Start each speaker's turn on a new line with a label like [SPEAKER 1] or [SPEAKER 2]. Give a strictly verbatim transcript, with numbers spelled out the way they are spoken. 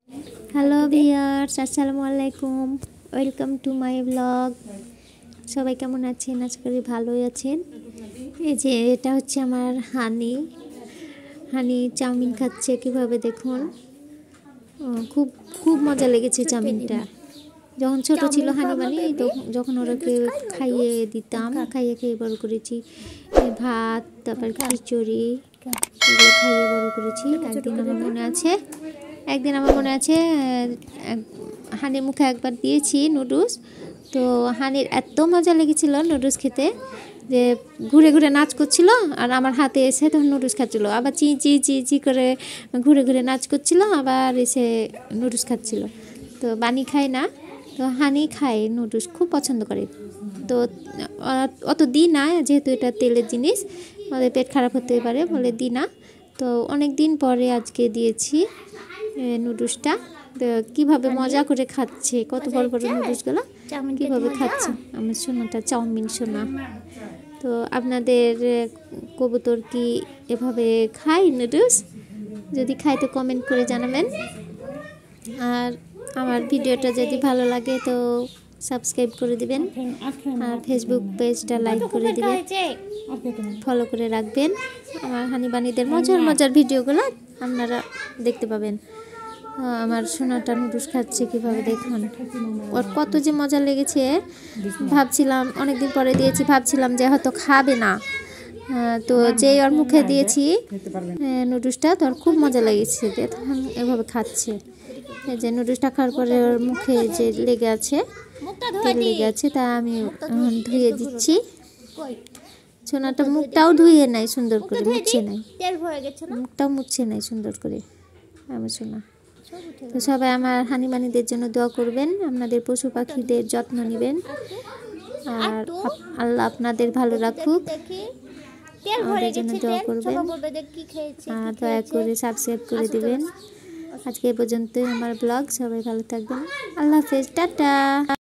[SPEAKER 1] Hello viewers, আসসালামু আলাইকুম। Welcome to my blog. সবাই কেমন আছেন? আশা করি ভালোই আছেন। এই যে এটা হচ্ছে আমার হানি হানি চাউমিন খাচ্ছে কিভাবে দেখুন। খুব খুব মজা লেগেছে চাউমিনটা। যখন ছোট ছিল হানি বানি, যখন ওরাকে খাইয়ে দিতাম, খাইয়ে খাইয়ে বড় করেছি। ভাত, তারপর খিচুড়ি, এগুলো খাইয়ে বড় করেছি। একদিন আমার মনে আছে একদিন আমার মনে আছে হানির মুখে একবার দিয়েছি নুডলস। তো হানির এত মজা লেগেছিল নুডলস খেতে যে ঘুরে ঘুরে নাচ করছিল, আর আমার হাতে এসে তখন নুডলস খাচ্ছিল। আবার চি চি চি চি করে ঘুরে ঘুরে নাচ করছিল, আবার এসে নুডলস খাচ্ছিল। তো বানি খায় না, তো হানি খায় নুডলস, খুব পছন্দ করে। তো অত দিই না, যেহেতু এটা তেলের জিনিস, আমাদের পেট খারাপ হতে পারে বলে দিই না। তো অনেক দিন পরে আজকে দিয়েছি নুডলসটা। তো কীভাবে মজা করে খাচ্ছে, কত বড় বড় নুডলসগুলো কীভাবে খাচ্ছে আমার সোনাটা, চাউমিন সোনা। তো আপনাদের কবুতর কি এভাবে খায় নুডলস? যদি খায় তো কমেন্ট করে জানাবেন। আর আমার ভিডিওটা যদি ভালো লাগে তো সাবস্ক্রাইব করে দিবেন, আর ফেসবুক পেজটা লাইক করে দিবেন, ফলো করে রাখবেন। আমার হানিবানিদের মজার মজার ভিডিওগুলো আপনারা দেখতে পাবেন। আমার সোনাটা নুডলস খাচ্ছে কীভাবে দেখুন, ওর কত যে মজা লেগেছে। ভাবছিলাম অনেকদিন পরে দিয়েছি, ভাবছিলাম যে হয়তো খাবে না। তো যেই ওর মুখে দিয়েছি নুডলসটা, তো ওর খুব মজা লেগেছে, তখন এভাবে খাচ্ছে। এই যে নুডলসটা খাওয়ার পরে ওর মুখে যে লেগে আছে, তেল লেগে আছে, তা আমি ধুয়ে দিচ্ছি। সোনাটা মুখটাও ধুয়ে নাই সুন্দর করে, মুছছে নাই, মুখটাও মুছছে নাই সুন্দর করে আমার সোনা। তো সবাই আমার হানিবানিদের জন্য দোয়া করবেন, আপনাদের পশু পাখিদের যত্ন নেবেন, আর আল্লাহ আপনাদের ভালো রাখুক। আমাদের জন্য দোয়া করবেন, আর দয়া করে সাবস্ক্রাইব করে দিবেন। আজকে এ পর্যন্তই আমার ব্লগ। সবাই ভালো থাকবেন। আল্লাহ হাফেজ, টাটা।